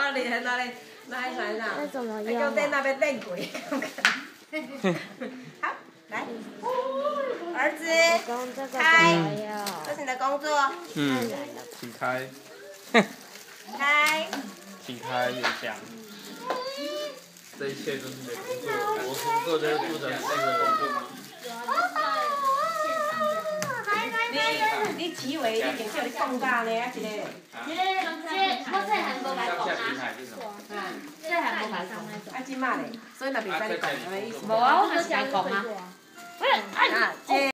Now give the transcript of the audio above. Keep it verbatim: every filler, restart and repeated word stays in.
哪里哪里哪里哪里哪？ 那怎么用？ 用？ 在那边练鬼。好，来，儿子，开，这是你的工作。 嗯，请开。 开。 请开邮箱。这一切都是你的工作，我工作就是负责那个工作吗？ 你你起位，你就叫你放假呢，一个。 这这我在韩国买过啊。 啊， 在韩国买过。 啊，即马嘞，所以那比赛你讲什么意思？ 无啊，我就是讲讲啊。 啊，这。